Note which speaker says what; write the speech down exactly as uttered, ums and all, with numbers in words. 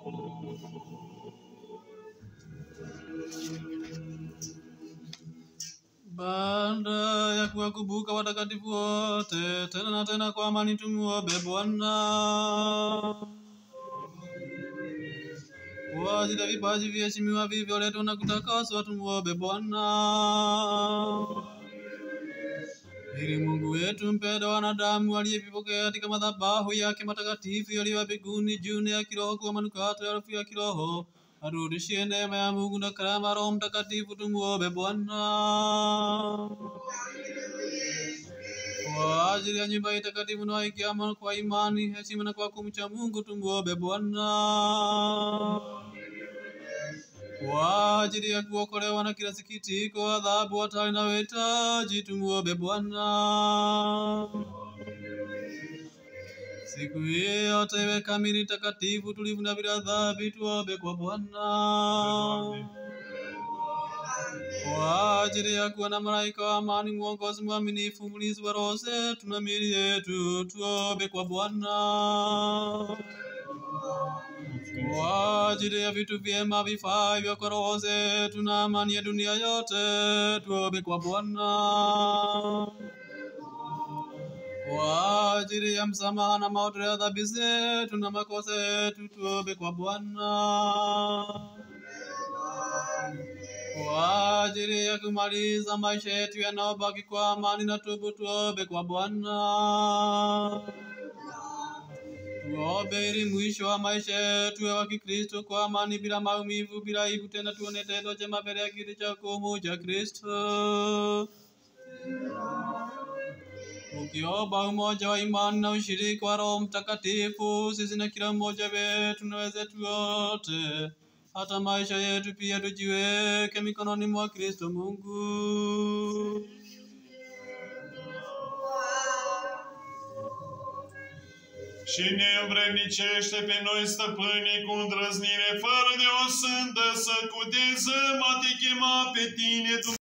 Speaker 1: Baada ya kuwakumbuka watakatifu wote, tena na tena kwa amani tumuombe Bwana. Kwa ajili ya vipaji viheshimiwa vilivyoletwa na kutakaswa, tumuombe Bwana. Ili Mungu wetu mpenda wanadamu aliyevipokea katika madhabahu yake matakatifu yaliyo mbinguni juu ya kiroho kwa manukato ya harufu ya kiroho, arudishie neema ya Mungu na karama Roho Mtakatifu, tumuombe Bwana. Kwa ajili ya nyumba itakatifu na ikiama kwa imani, heshima na kwa kumcha Mungu, tumuombe Bwana. Kwa ajili ya kuokolewa na kila sikitiko, adhabu, hatari na uhitaji, tumuombe Bwana. Siku hii yote iwe kamili, takatifu, tulivu na bila dhambi, tuombe kwa Bwana. Kwa ajili ya kuwa na malaika wa amani, mwongozi mwaminifu, mlinzi wa roho zetu na miili yetu, tuombe kwa Bwana. Kwa ajili ya vitu vyema vifavyo kwa roho zetu na amani ya dunia yote, tuombe kwa Bwana. Kwa ajili ya msamaha na maondoleo ya dhambi zetu na makosa yetu, tuombe kwa Bwana. Kwa ajili ya kumaliza maisha yetu yanayobaki kwa amani na tubu, tuombe kwa Bwana. Tuombe ili mwisho wa maisha yetu wa Kikristo kwa amani, bila maumivu, bila aibu, tena tuone tendo jema mbele ya kiti cha hukumu cha Kristo. Ukiomba umoja wa imani na ushirika wa Roho Mtakatifu, sisi na kila mmoja wetu na wenzetu wote, hata maisha yetu pia, tujiweke mikononi mwa Kristo Mungu.
Speaker 2: Și ne învrednicește pe noi, stăpâne, cu îndrăznire, fără de o sântă, să cutezăm a te chema pe tine,